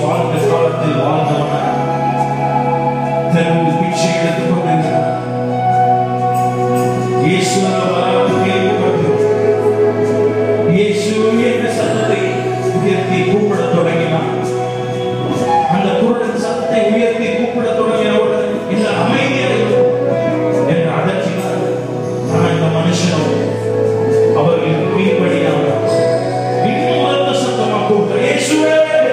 வாழ்ந்த காலத்தில் வாழ்ந்தவனாக தெருவில் பிச்சை எடுத்துக் கொண்டிருக்கிறார். இயேசு கேள்விப்பட்டு இயேசு என்ற சத்தத்தை உயர்த்தி கூப்பிடத் தொடங்கினார். அந்த குருடன் சத்தத்தை உயர்த்தி கூப்பிடத் தொடங்கினவுடன் இந்த அமைதியாக என்று அதற்றினார். நான் இந்த மனுஷனோ அவர்களுக்கு கீழ்ப்படியாக இன்னும் உரத்த சத்தமா கூப்பிட்ட இயேசுவே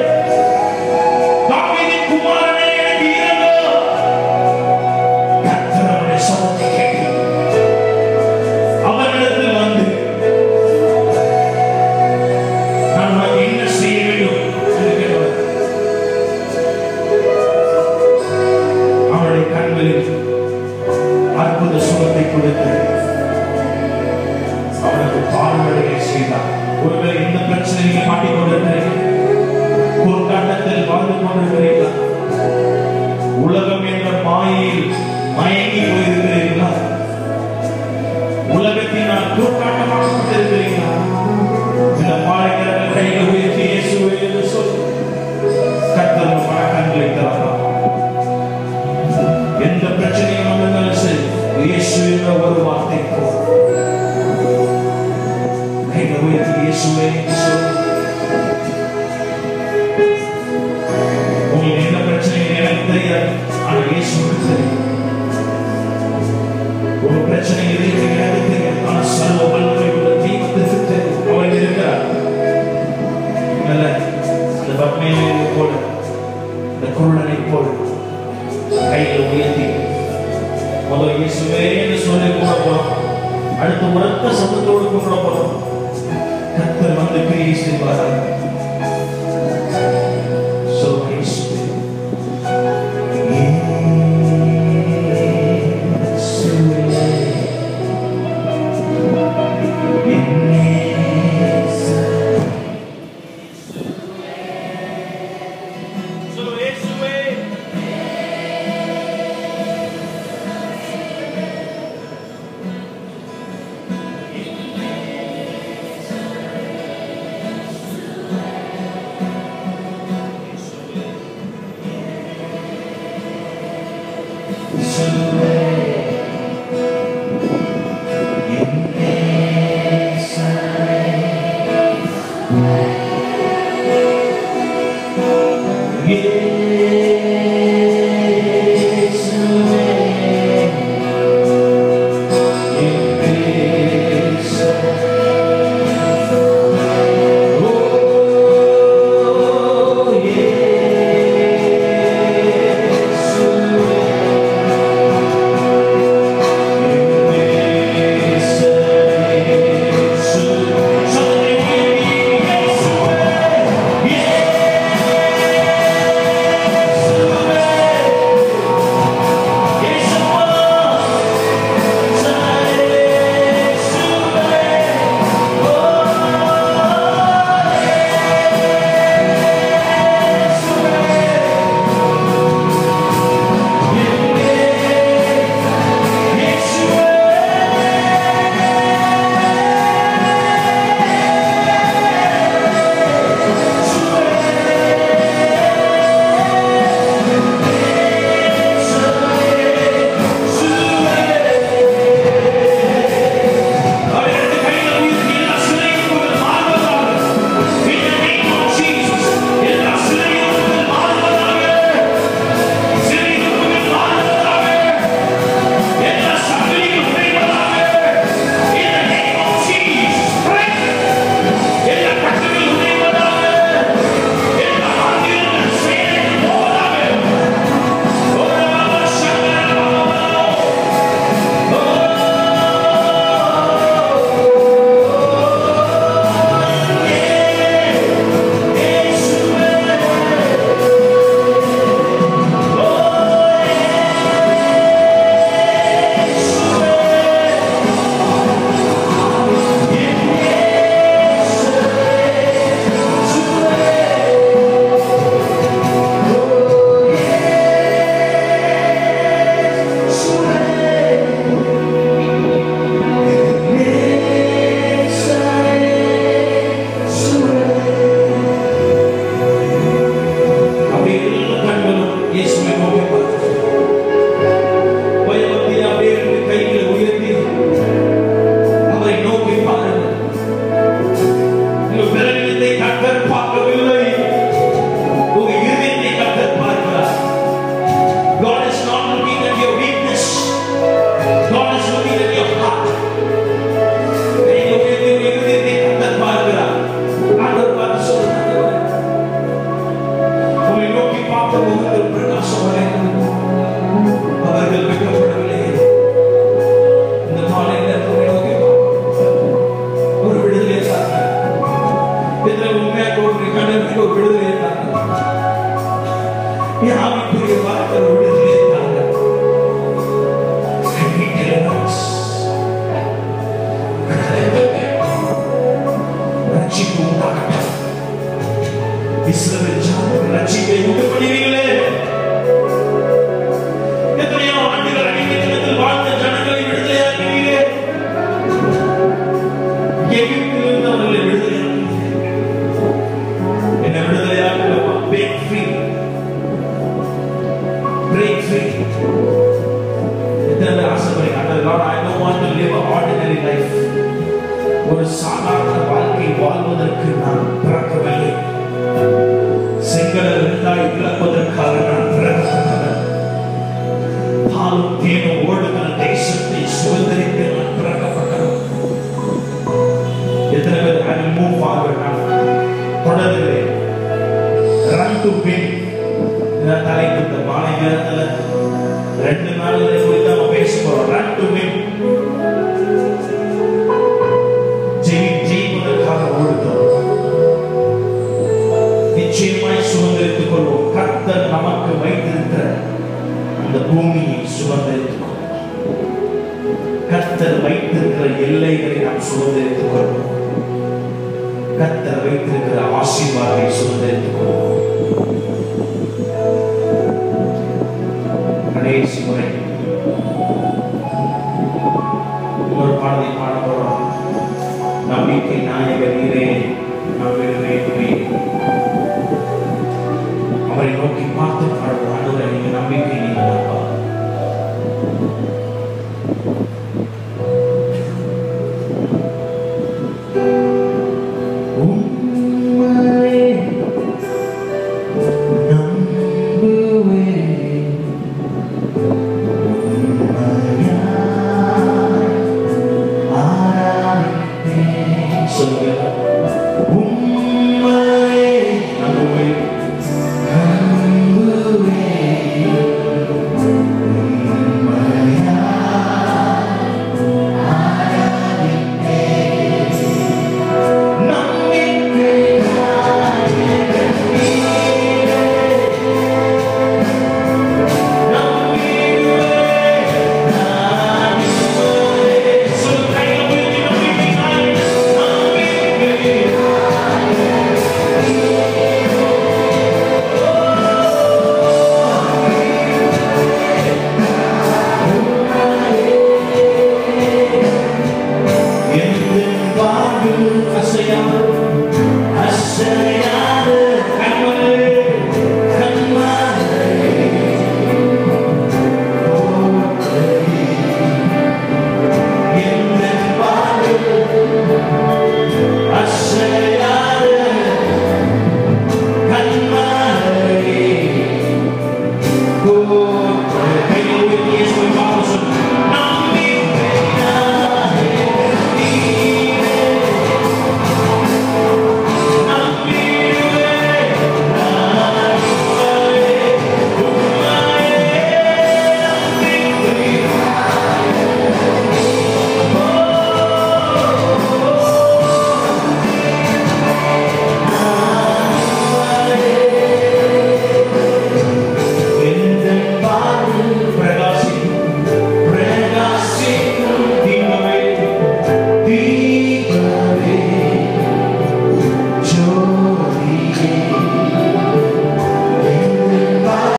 தாவீதின் குமாரனே எனக்கு இரங்கும். கர்த்தர் அவருடைய சத்தத்தை கேட்டு அவரிடத்தில் வந்து நான் உனக்கு என்ன செய்ய வேண்டும் என்று கேட்டார். அவருடைய கண்களில் அற்புத சுகத்தை கொடுத்து அவனுக்கு பார்வையை செய்தார். ஒருவேளை இந்த பிரச்சனையை மாட்டிக்கொண்டிருக்கிறீர்கள், போர்க்காட்டத்தில் வாழ்ந்து கொண்டிருக்கிறீர்களா? உலகம் என்ற மாயையில் மயங்கி போயிருக்கிறீர்களா? உலகத்தினால் போர்க்காட்டமாக்கப்பட்டிருக்கிறீர்களா? இந்த மாலைக்கிறவர்கள் கைகளை உயர்த்தி இயேசுவே என்று சொல்லி கர்த்தர் மனக்கண்களை திறந்தார். எந்த பிரச்சனையும் வந்தாலும் சரி, இயேசு என்ற ஒரு வார்த்தை போதும். கைகளை உயர்த்தி இயேசுவே என்று சொல்லி உங்களுக்கு எந்த பிரச்சனையும் எனக்கு தெரியாது, ஆனால் இயேசுவுக்கு தெரியும். ஒரு பிரச்சனை எதிர்த்து எனக்கு தெரியும், ஆனால் சர்வ வல்லமை உள்ள தெய்வத்திற்கு தெரியும். அவர் இருக்கிறார். நல்ல அந்த பத்மையை போல இந்த குருடனை போல கைகளை உயர்த்தி முதல் இயேசுவே என்று சொல்லி கூட போறோம். அடுத்து உரத்த சத்தத்தோடு கூட போறோம். கர்த்தர் வந்து கிரியை செய்வார்கள். அவர்கள் முகத்தில் பிரகாசம் அடைந்தது. அவர்கள் வெட்கப்படவில்லை. இந்த காலையில் நோக்கி ஒரு விடுதலை இருந்தாங்க. இதில் உண்மையாக ஒரு கடனுக்கு ஒரு விடுதலை இருந்தாங்க. ஆவிக்குரிய வார்த்தை ஒரு விடுதலை இருந்தாங்க. ரட்சிப்பு உண்டாகட்டும். இஸ்ரவேல் ஜனங்கள் ரட்சிப்பை உண்டு பண்ணுவீங்களே. எத்தனையோ ஆண்டுகள் அடிமைத்தனத்தில் வாழ்ந்த ஜனங்களை விடுதலையாக்குவீங்க. எகிப்திலிருந்து அவர்களை விடுதலையாக்குவீங்க. என்ன விடுதலையாக்குவா? break free. break free. எத்தனை ஆசைப்படுறீங்க? Lord, I don't want to live an ordinary life. ஒரு சாதாரண வாழ்க்கை வாழ்வதற்கு நான் பிறக்கவில்லை. செங்கல இரண்டாய் பிளப்பதற்காக நான் பிறக்கப்பட்டவன். பாலும் தேனும் ஓடுகிற தேசத்தை சுதந்திரிக்க நான் பிறக்கப்பட்டவன். எத்தனை பேர் I will move forward? நான் தொடர்கிறேன். Run to win. நான் தலைக்கு இந்த மாலை நேரத்தில் 2 நாள் குறித்து நம்ம பேச போறோம். Run to win. ஜெயிப்பதற்காக ஓடுகிறோம். நிச்சயமாய் சுதந்திரித்துக் கொள்வோம். கர்த்தர் நமக்கு வைத்திருக்கிற அந்த பூமியை சுதந்திரித்துக் கொள்வோம். கர்த்தர் வைத்திருக்கிற எல்லைகளை நாம் சுதந்திரித்துக் கொள்வோம். கர்த்தர் வைத்திருக்கிற ஆசீர்வாதத்தை சுதந்திரித்துக் கொள்வோம். கடைசி முறை ஒரு பாடலை பாட போறோம். நம்பிக்கை நாயகர் நீரே, அவரை நோக்கி பார்த்து பாடுவோம். ஆண்டவரே, நீங்க நம்பிக்கை